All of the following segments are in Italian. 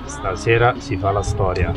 Stasera si fa la storia.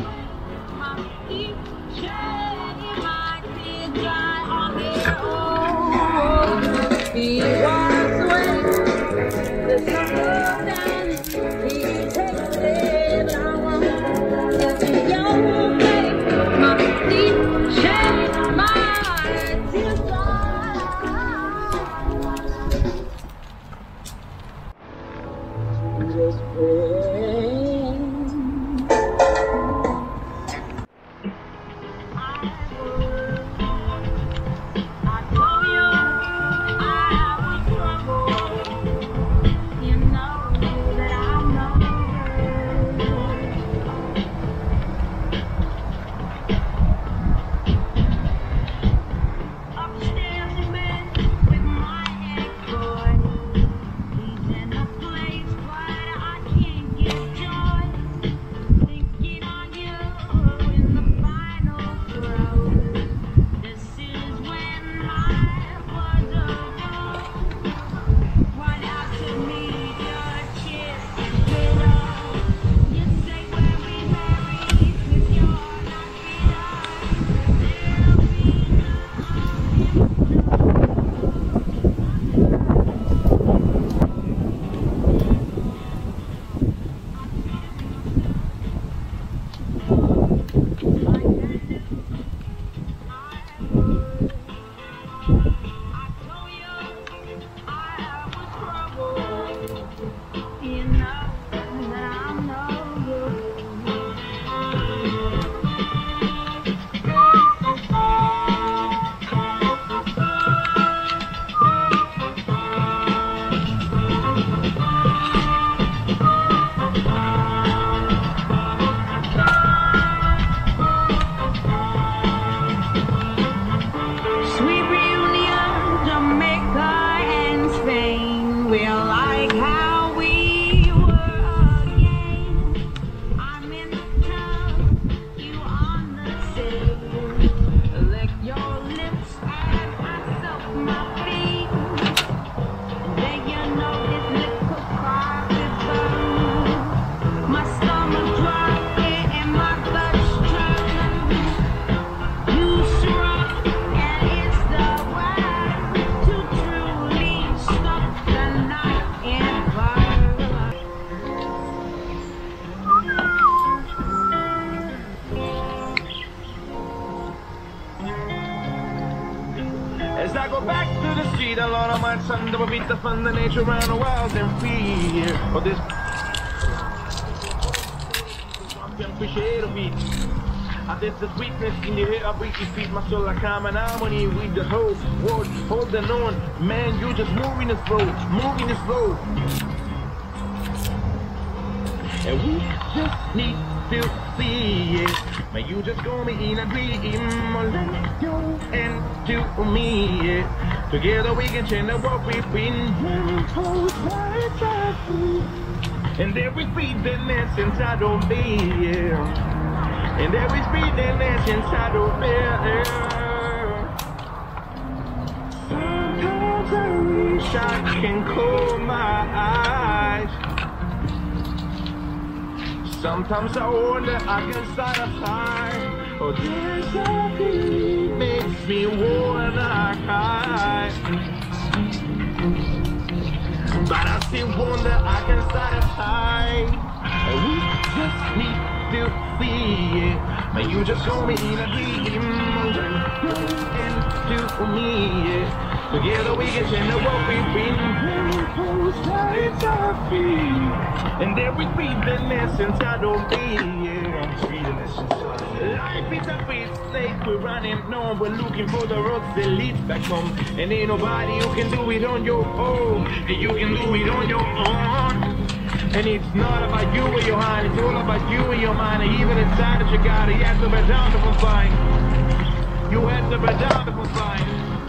As I go back to the street, a lot of my son that will beat the fun, the nature around the wild and free. But this appreciate of it. I there's the sweetness in the air, I breathe your feet, my soul like common harmony with the whole world, holding on. Man, you just moving the flow, moving the flow. And we just need to see it. Man, you just call me in a dream, let you into me. Together we can change the world we've been. And there is freedom inside of me. And there is freedom inside of me. Sometimes I wish I can close my eyes. Sometimes I wonder I can start a fire. Oh, there's a feeling makes me wanna cry. But I still wonder I can start a fire. And we just need to see it. But you just call me in a dream. Into me. Together we can change the world we've been. It's our feet. And there is freedom inside of me. Life is a free place, we're running on. We're looking for the roads that lead back home. And ain't nobody who can do it on your own. And you can do it on your own. And it's not about you or your hand, it's all about you and your mind. And even inside that you got it, you have to be down to find. You have to be down to find.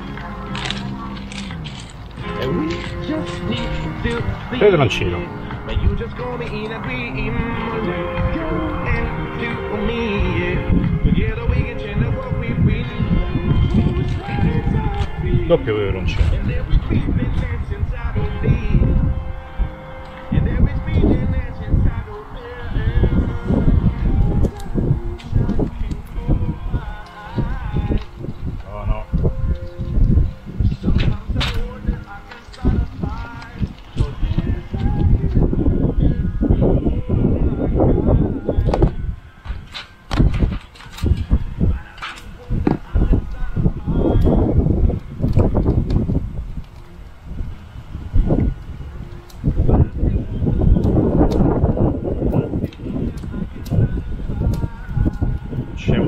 And we just need to see. Peperoncino. But you just call me in a dream. Into me. Together we can change the world we've been. Doppio peperoncino. And there is freedom inside of me. And there is freedom inside of me.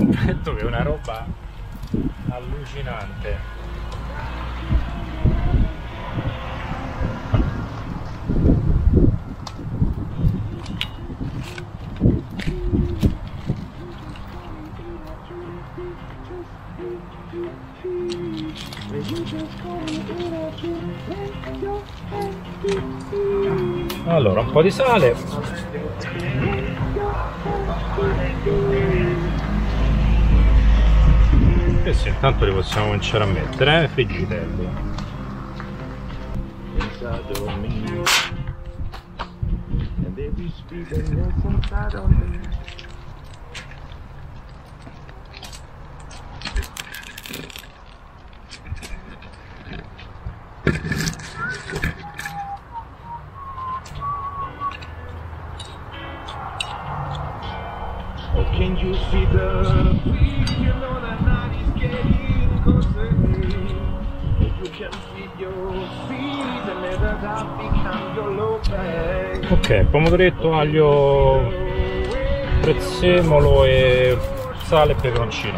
completo che è una roba allucinante. Allora, un po' di sale. E sì, intanto li possiamo cominciare a mettere, friggitelli. Can you see the breeze? You know the night is getting closer. You can see your feet and let the dark become your low back. Ok, pomodoretto, aglio, prezzemolo e sale e peperoncino.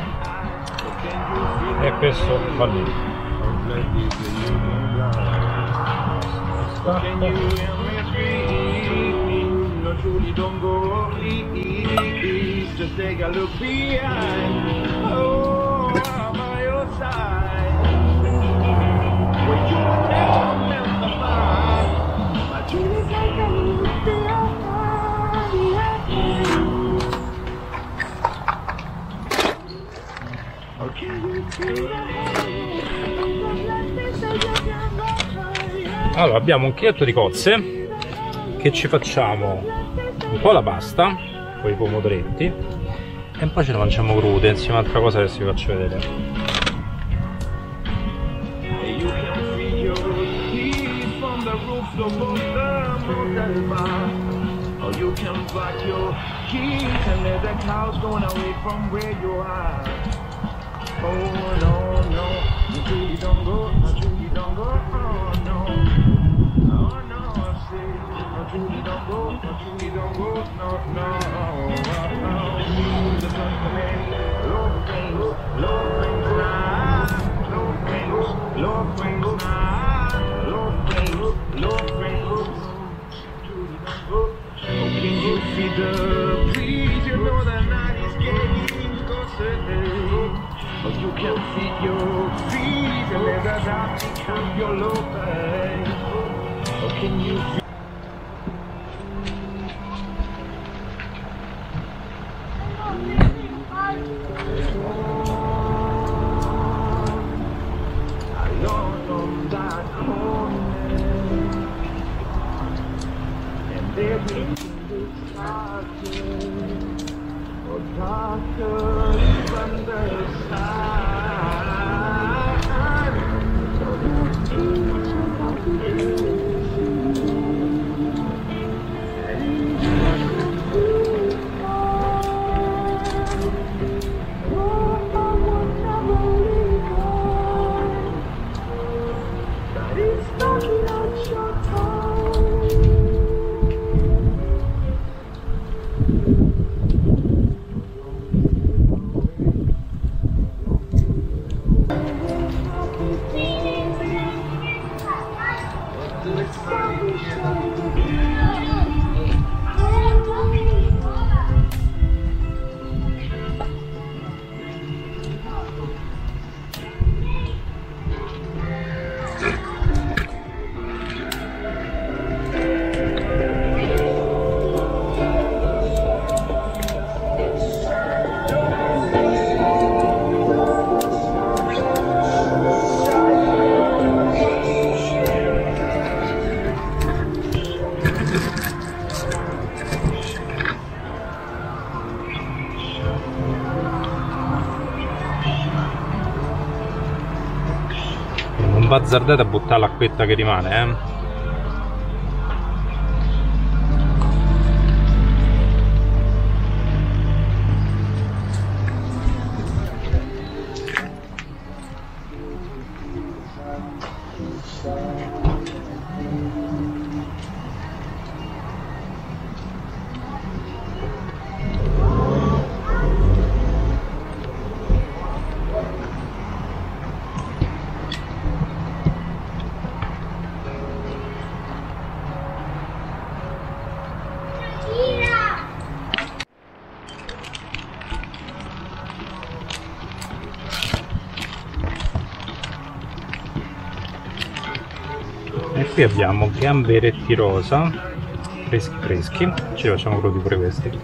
E questo va lì. Can you hear me screaming? No, truly don't go please. Just take a look behind. Oh, I'm by your side. When you remember mine, my dream is like a look behind. Allora, abbiamo un chiletto di cozze che ci facciamo un po' la pasta con i pomodoretti e poi ce la mangiamo crude insieme a un'altra cosa che vi faccio vedere. You can see your feet and let the dark become your low back. Or can you see? Alone on that corner, and everything is darker, or darker from the side. Non bazzardate a buttare l'acquetta che rimane, eh. Qui abbiamo gamberetti rosa, freschi freschi, ci facciamo crudi pure questi.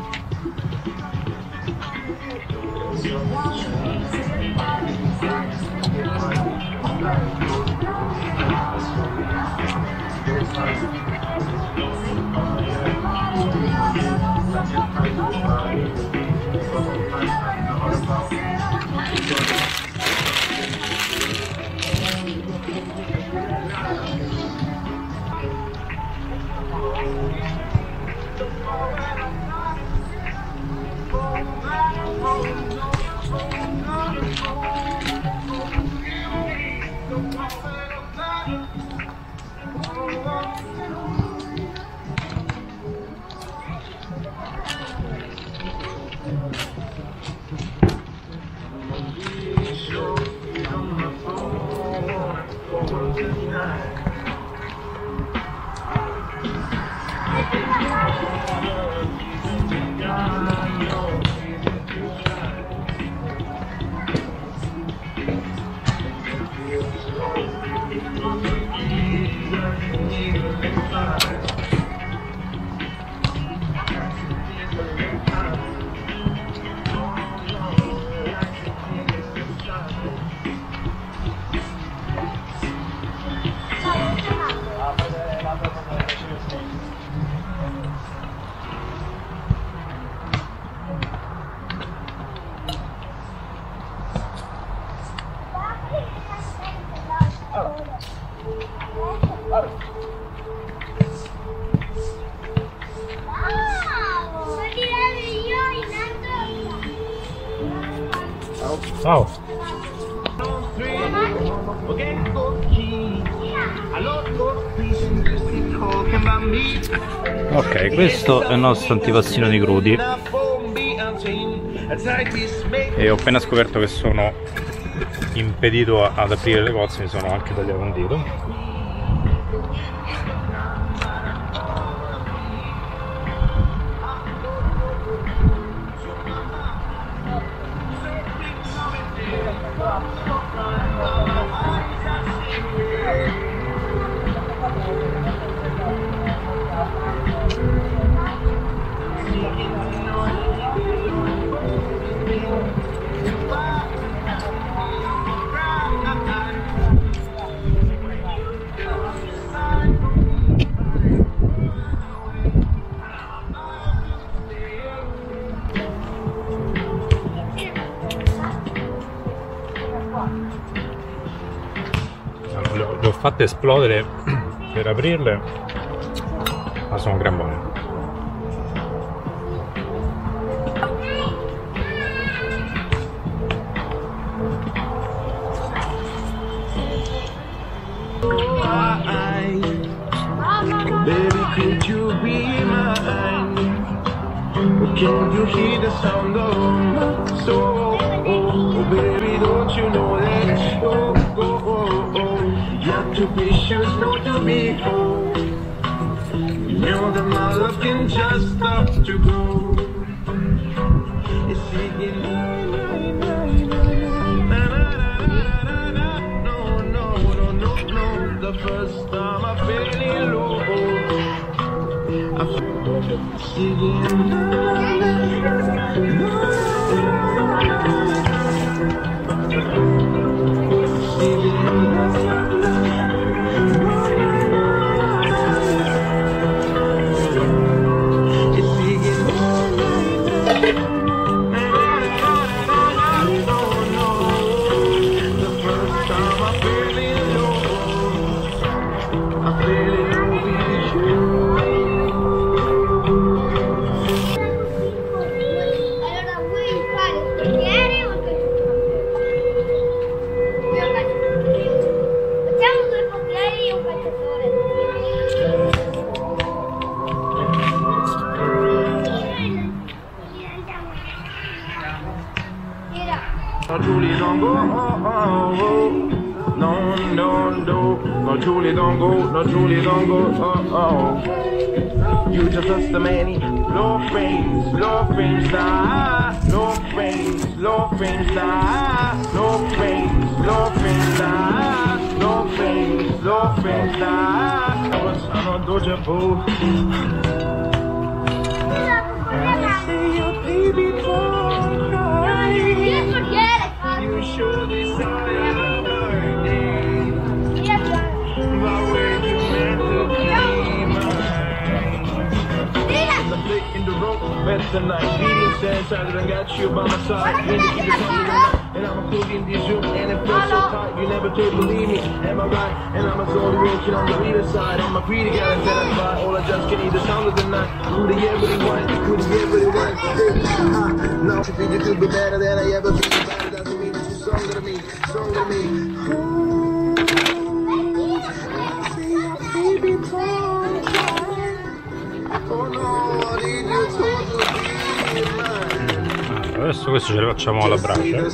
Ciao! Ok, questo è il nostro antipastino di crudi e ho appena scoperto che sono impedito ad aprire le cozze, mi sono anche tagliato un dito. Le ho fatte esplodere per aprirle, ma sono gran buone. Baby, could you be mine? Can you hear the sound of my soul? Oh, baby, don't you know that? Oh, oh, oh, oh. You have to be sure not to be cold. You know that my love can just stop to go. It's singing no, no, no, no, no. The first time I fell in love. No, Julie, don't go. Oh, oh. No, no, no. No, Julie, don't go. No, Julie, don't go. Oh, oh. You just lost the many low frames, nah. Low frames, nah. Low frames, nah. Low frames, nah. Tonight, beating sense, I got you by my side. Need to keep it coming tonight. And I'm a cook in this room, and it feels so tight. You never could believe me, am I right? And I'm a slowly walking on the leader side. I'm a greedy guy and satisfied. All I just can eat the sound of the night. Who the ever they want, who the ever they want. Now you think you could be better than I ever been. Better doesn't mean that you're stronger than me, stronger than me. Oh no, I need you to adesso questo ce le facciamo alla brace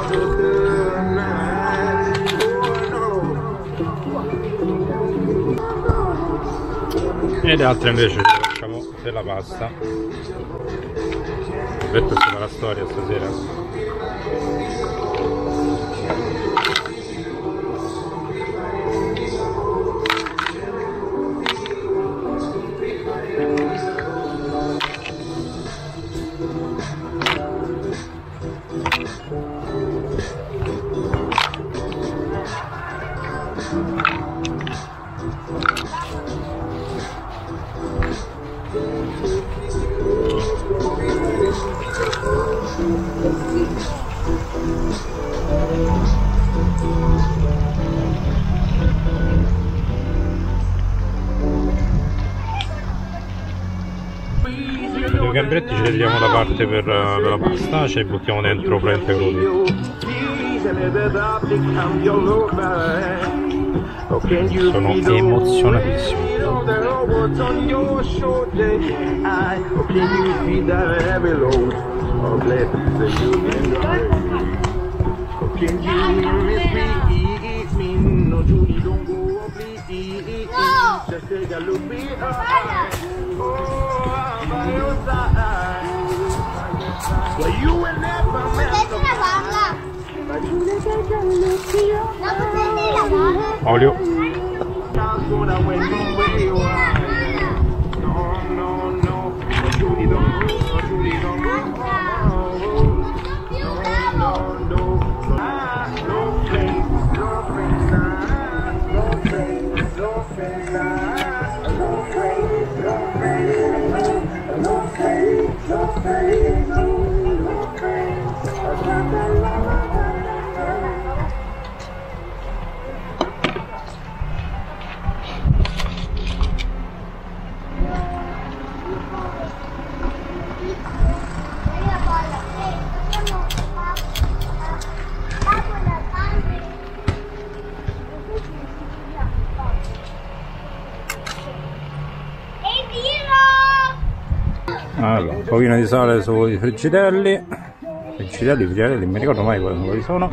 e le altre invece ce le facciamo per la pasta. Per questa è la storia stasera. I gambretti ce li tiriamo da parte per la pasta, ce li buttiamo dentro praticamente crudi. Sono emozionatissimo. Olio. Allora, un pochino di sale sui frigidelli, non mi ricordo mai quali sono.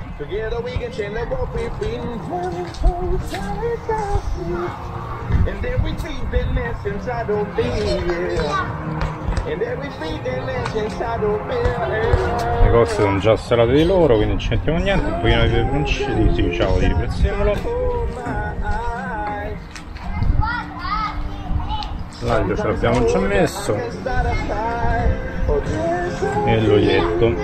Le cose sono già salate di loro, quindi non ci mettiamo niente, un pochino di peperoncini, sì, ciao, di prezzemolo. L'aglio ce l'abbiamo già messo e l'olietto.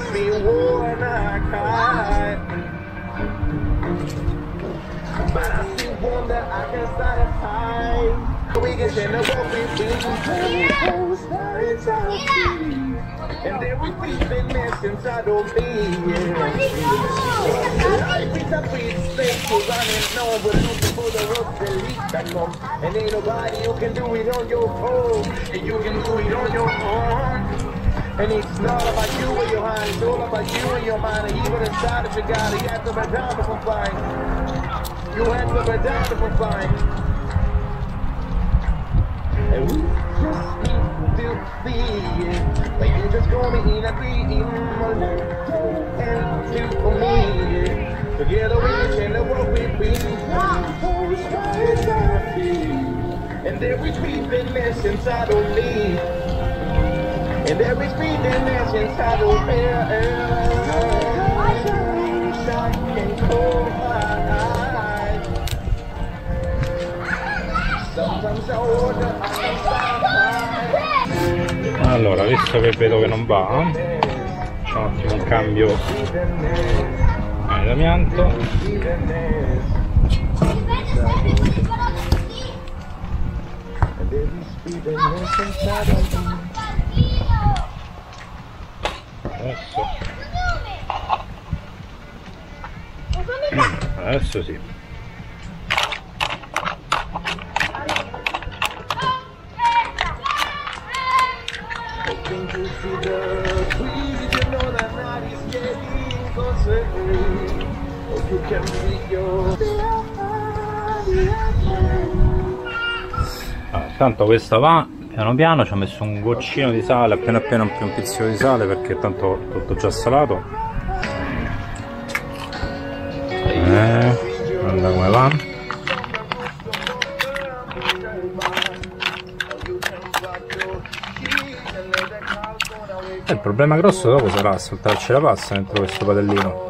And everything that's inside of me, life is a big thing to run and know, but looking for the road to lead back home. And ain't nobody you can do it on your own, and you can do it on your own. And it's not about you and your hand, it's all about you and your mind. And even inside of you got it, you have to be down to comply. You have to be down to comply. And we just need to see it. Like you just call me in a dream, and to me, together we can change the world we be. And every breathing that's inside of me, and every breathing that's inside of me, sunshine can cold my eyes, Allora, visto che vedo che non va, facciamo un attimo un cambio d'amianto. Adesso sì. Tanto questa va piano piano, ci ho messo un goccino di sale, appena appena un pizzico di sale, perché tanto tutto già salato. Guarda come va. Il problema grosso dopo sarà saltarci la pasta dentro questo padellino.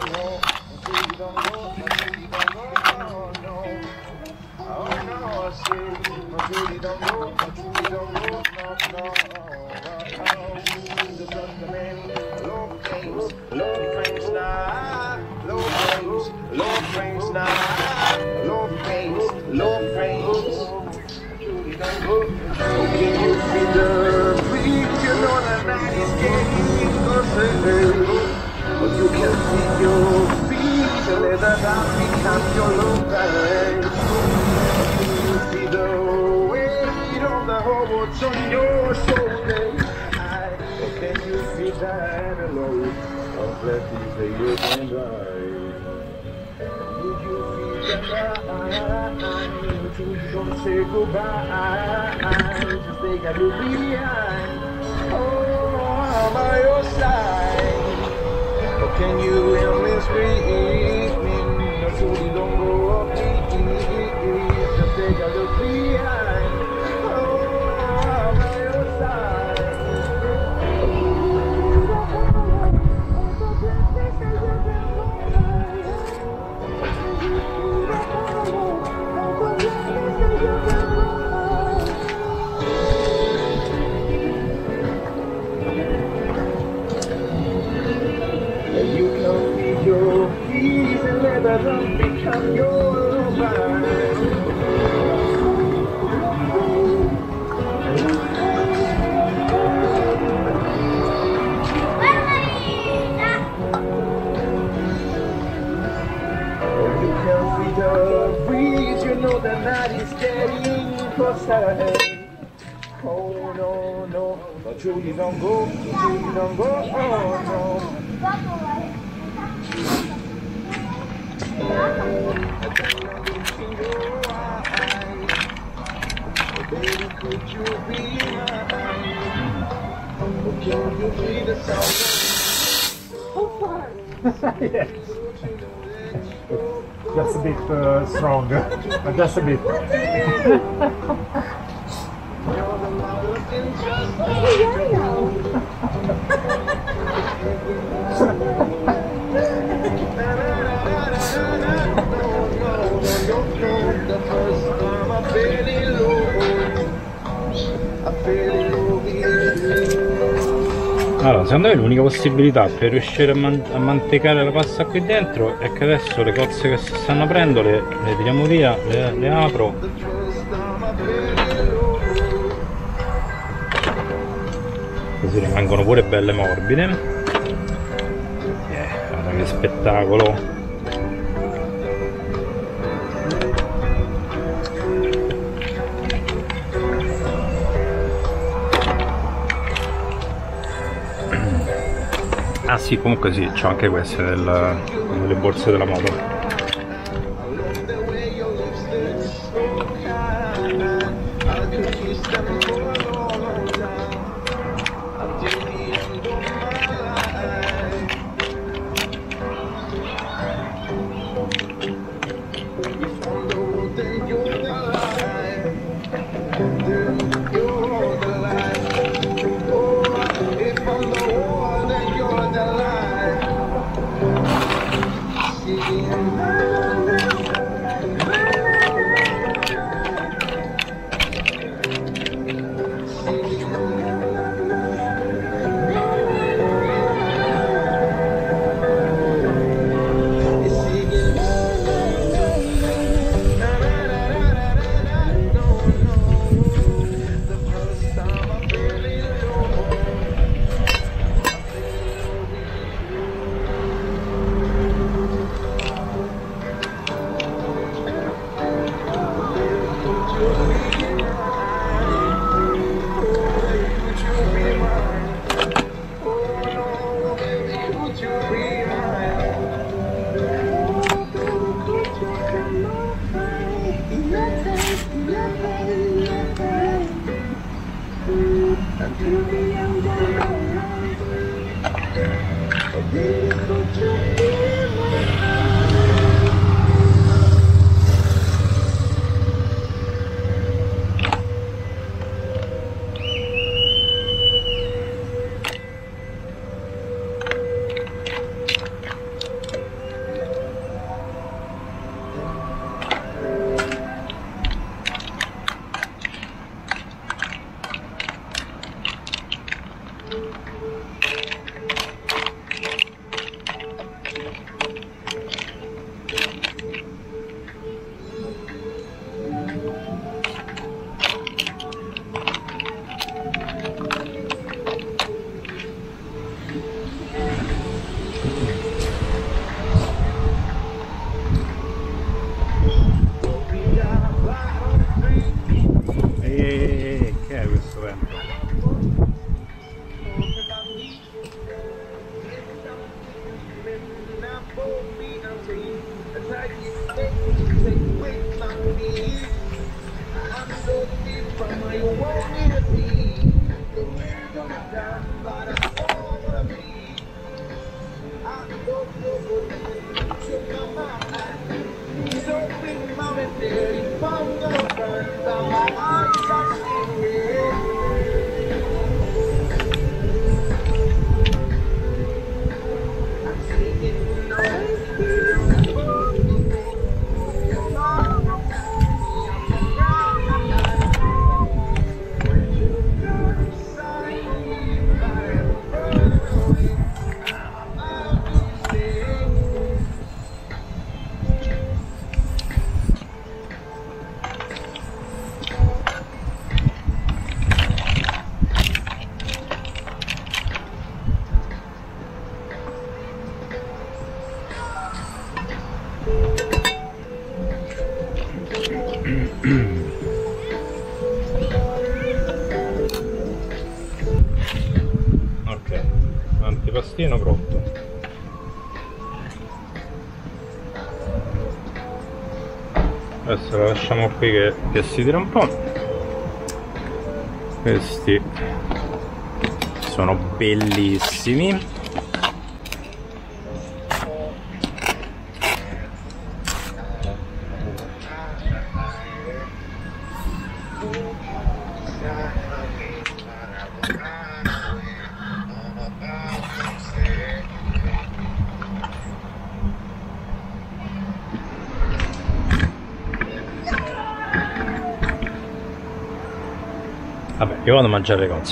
Say goodbye, just think I do behind. Oh, by your side. How can you hear me screaming? No, truly don't go up, just think I look behind. Oh, by your side. Become your mind. You can feel the breeze, you know the night is getting closer. Oh no, no, but you don't go, oh no. Baby, could you be mine? Can you be the sound? So far. Yeah. Just a bit strong, just a bit. Allora, secondo me l'unica possibilità per riuscire a mantecare la pasta qui dentro è che adesso le cozze che si stanno aprendo le tiriamo via, le apro. Così rimangono pure belle morbide. Guarda che spettacolo! Ah sì, comunque sì, c'ho anche queste nelle borse della moto. Che è questo vento? Ok, antipastino pronto. Adesso lo lasciamo qui che si tira un po'. Questi sono bellissimi. Vabbè, io vado a mangiare le cozze.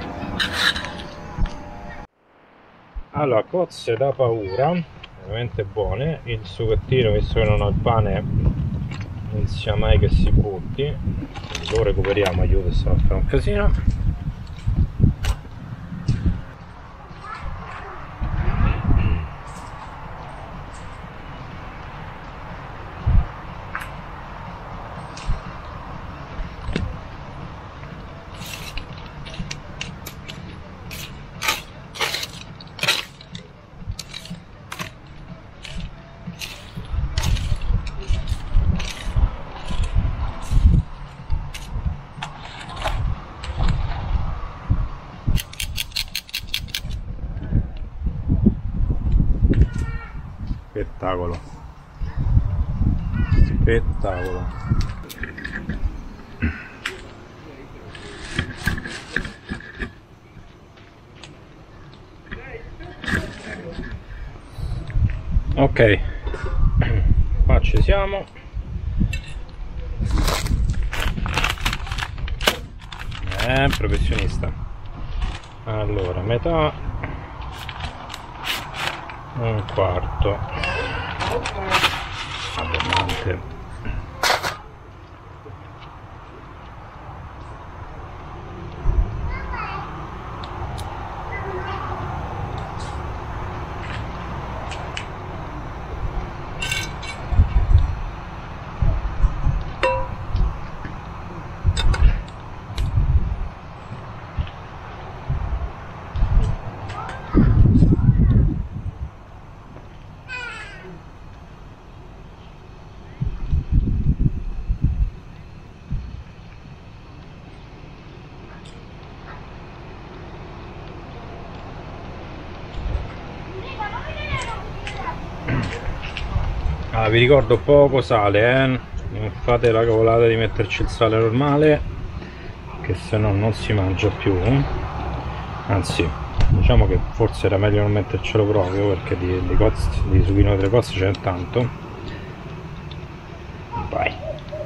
Allora, cozze da paura, veramente buone. Il succhettino, visto che non ho il pane, non sia mai che si butti. Lo recuperiamo, aiuto, se no fa un casino. Spettacolo, spettacolo. Ok, qua ci siamo. Professionista. Allora, metà, un quarto abbondante. Ah, vi ricordo poco sale, non fate la cavolata di metterci il sale normale, che se no non si mangia più. Anzi, diciamo che forse era meglio non mettercelo proprio, perché di sughino delle cozze c'è tanto. Vai.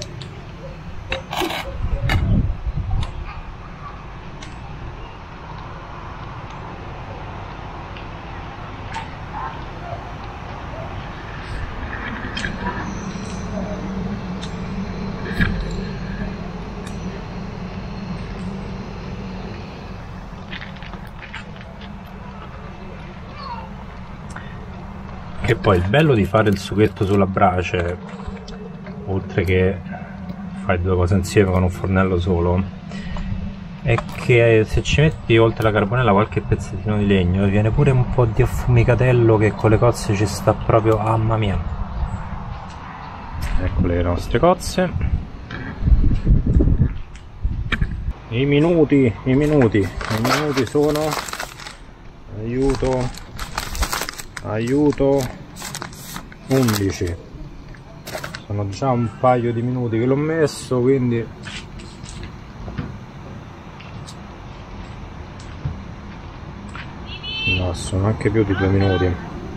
E poi il bello di fare il sughetto sulla brace, oltre che fare due cose insieme con un fornello solo, è che se ci metti oltre la carbonella qualche pezzettino di legno viene pure un po' di affumicatello che con le cozze ci sta proprio, ah, mamma mia. Ecco le nostre cozze. I minuti sono, aiuto, 11. Sono già un paio di minuti che l'ho messo, quindi no, sono anche più di 2 minuti.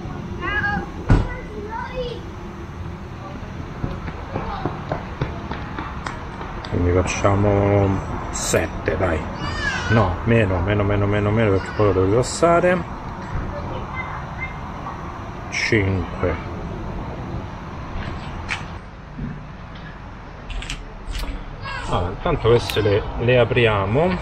Quindi facciamo 7, dai. No, meno perché poi lo devo ripassare. 5. Allora, intanto queste le apriamo.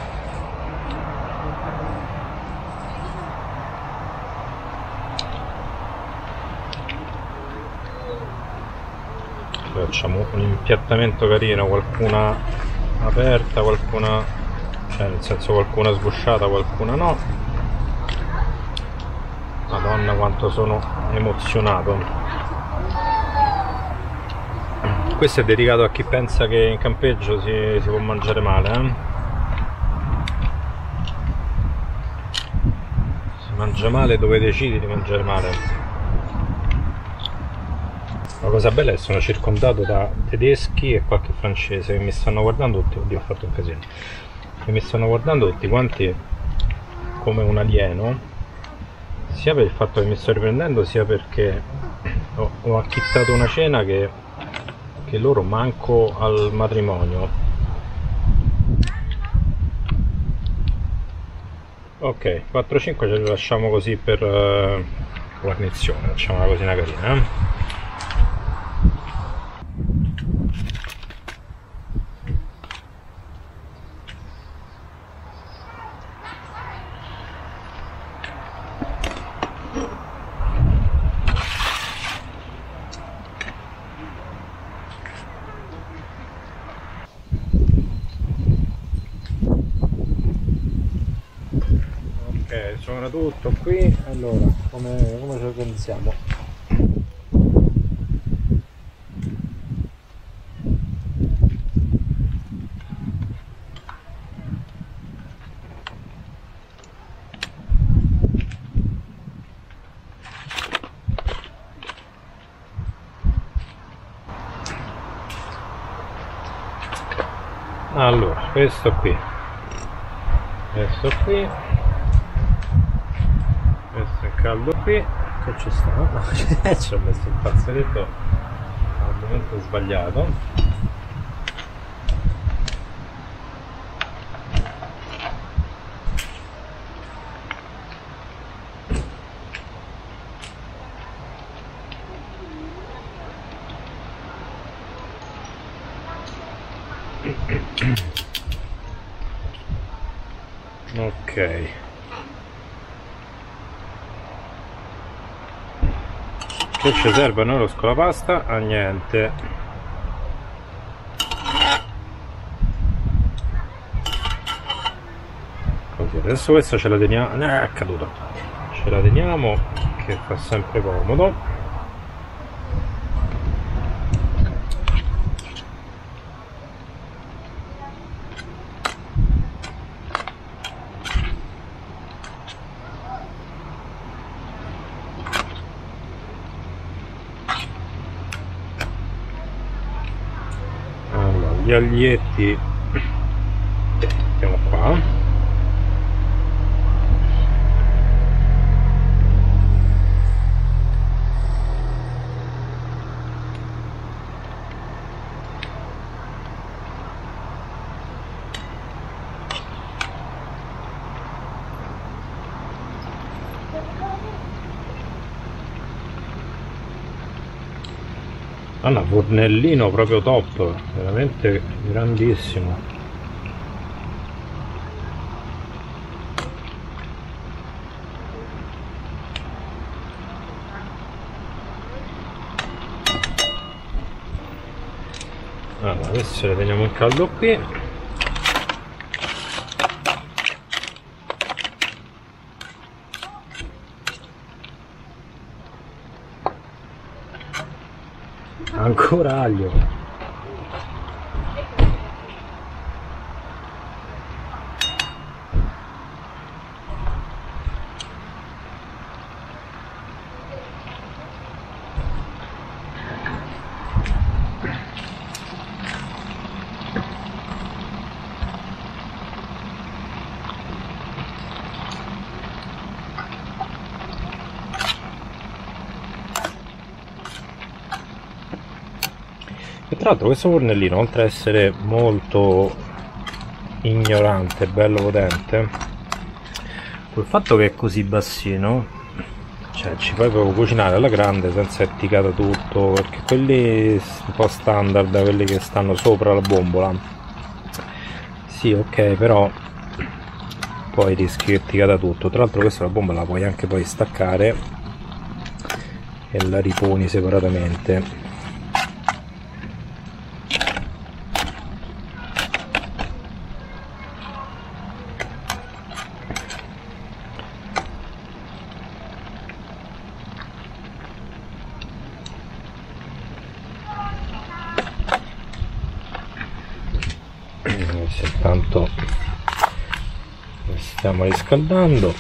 Facciamo un impiattamento carino, qualcuna aperta, qualcuna, cioè nel senso qualcuna sgusciata, qualcuna no. Madonna quanto sono emozionato. Questo è dedicato a chi pensa che in campeggio si può mangiare male, Si mangia male dove decidi di mangiare male. La cosa bella è che sono circondato da tedeschi e qualche francese che mi stanno guardando tutti. Oddio, ho fatto un casino. Che mi stanno guardando tutti quanti come un alieno, sia per il fatto che mi sto riprendendo, sia perché ho acchittato una cena che loro manco al matrimonio. Ok, 4-5 ce li lasciamo così per guarnizione, facciamo una cosina carina, Sono tutto qui. Allora, come ci organizziamo? Allora, questo qui, questo è caldo qui, che ci sta? Ci ho messo il fazzoletto al momento sbagliato. Ok, che ci serve a noi lo scolapasta? A niente. Così, adesso questa ce la teniamo, è caduta, ce la teniamo che fa sempre comodo. gli aglietti mettiamo qua. Un fornellino proprio top, veramente grandissimo. Allora, adesso le teniamo in caldo qui. Ancora aglio. E tra l'altro questo fornellino, oltre a essere molto ignorante, bello potente, col fatto che è così bassino, cioè ci puoi proprio cucinare alla grande senza etichetta tutto, perché quelli un po' standard, quelli che stanno sopra la bombola, sì ok, però poi rischi che etichetta tutto. Tra l'altro questa la bombola la puoi anche poi staccare e la riponi separatamente. Intanto stiamo riscaldando.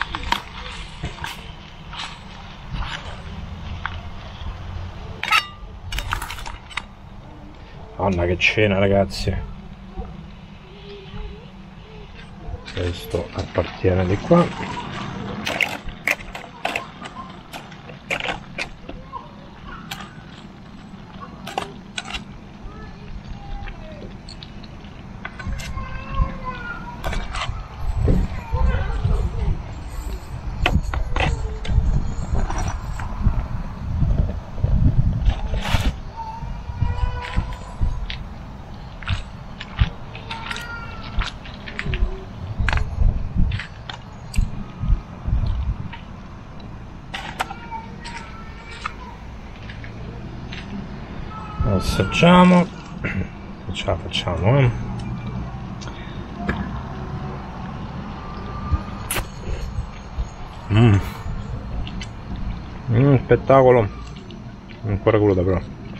Madonna che cena, ragazzi, questo appartiene di qua. Assaggiamo, ce la facciamo, spettacolo, ancora cruda però,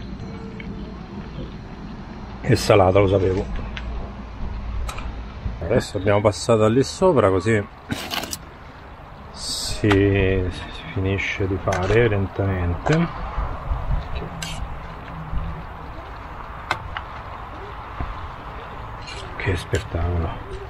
è salata, lo sapevo. Adesso abbiamo passato lì sopra, così si finisce di fare lentamente. Che spettacolo.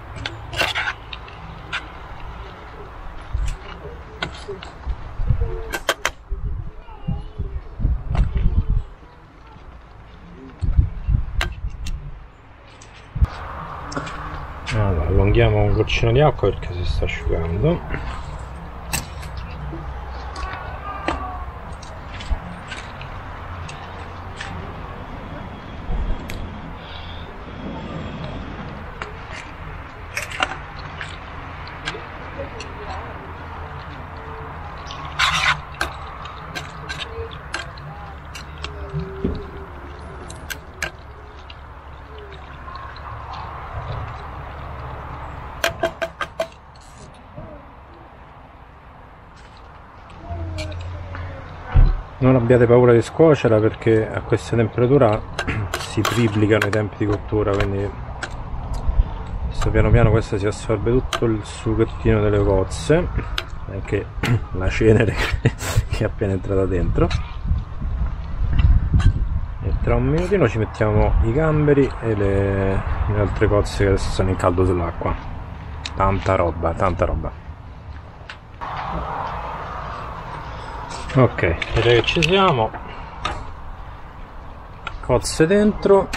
Allora, allunghiamo un goccino di acqua perché si sta asciugando. Non abbiate paura di scuocerla perché a questa temperatura si triplicano i tempi di cottura, quindi adesso piano piano questa si assorbe tutto il succhettino delle cozze, anche la cenere che è appena entrata dentro, e Tra un minutino ci mettiamo i gamberi e le altre cozze che adesso stanno in caldo sull'acqua. Tanta roba, tanta roba. Ok, direi che ci siamo. Cozze dentro,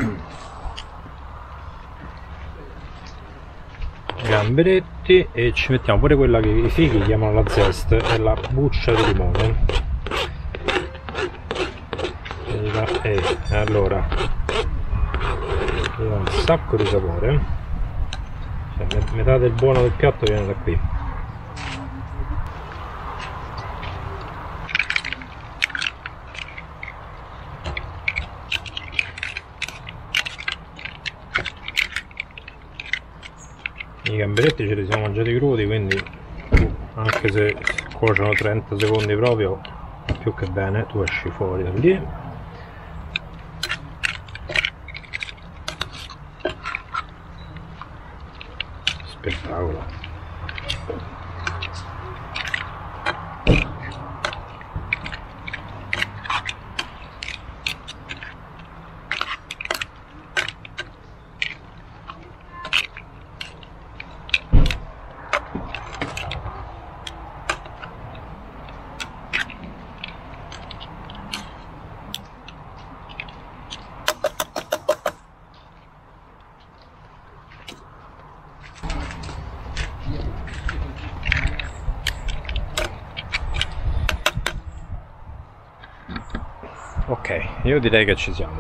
gamberetti, e ci mettiamo pure quella che i fighi chiamano la zest, è la buccia di limone. Allora un sacco di sapore, cioè, metà del buono del piatto viene da qui. I gamberetti ce li siamo mangiati crudi, quindi anche se cuociono 30 secondi proprio più che bene. Tu esci fuori da lì. Spettacolo. Ok, io direi che ci siamo.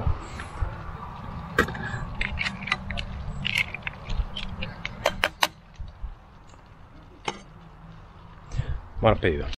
Buon appetito.